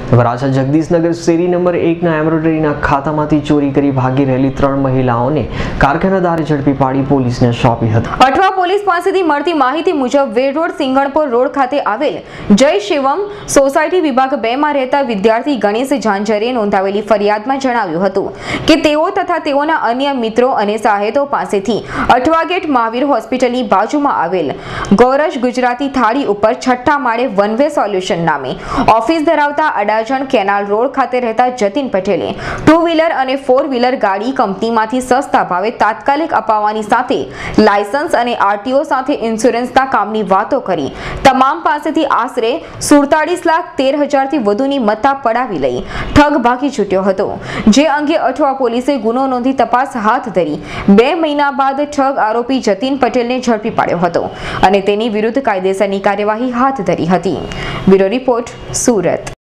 વરાછા જગદીશનગર શેરી નંબર 1 ના એમ્બ્રોઇડરીના ખાતામાંથી ચોરી કરી ભાગી રહેલી 3 મહિલાઓને કારખાનાદારે ઝડપી પાડી પોલીસને સોંપી હતી। અઠવા પોલીસ પાસેથી મળતી માહિતી મુજબ વેડ રોડ સિંગણપુર રોડ ખાતે આવેલ જય શિવમ સોસાયટી વિભાગ 2 માં રહેતા વિદ્યાર્થી ગણેશ ઝાંઝરે નોંધાવેલી ફરિયાદમાં જણાવ્યું હતું કે તેઓ તથા તેઓના અન્ય મિત્રો અને સાહેતો પાસેથી અઠવા ગેટ મહાવીર હોસ્પિટલની બાજુમાં આવેલ ગૌરજ ગુજરાતી થાળી ઉપર છઠ્ઠા માળે વન વે સોલ્યુશન નામે ઓફિસ ધરાવતા અડાજણ કેનાલ રોડ ખાતે રહેતા જતીન પટેલે 2 વ્હીલર અને 4 વ્હીલર ગાડી કંપનીમાંથી સસ્તા ભાવે તાત્કાલિક અપાવવાની સાથે લાયસન્સ અને આરટીઓ સાથે ઇન્સ્યોરન્સના કામની વાતો કરી તમામ પાસેથી આશરે 47,13,000 થી વધુની મત્તા પડાવી લઈ ઠગ ભાગી છૂટ્યો હતો। જે અંગે અઠવા પોલીસે ગુનો નોંધી તપાસ હાથ ધરી 2 મહિના બાદ ઠગ આરોપી જતીન પટેલને ઝડપી પાડ્યો હતો અને તેની વિરુદ્ધ કાયદેસરની કાર્યવાહી હાથ ધરી હતી। Bureau report, Surat.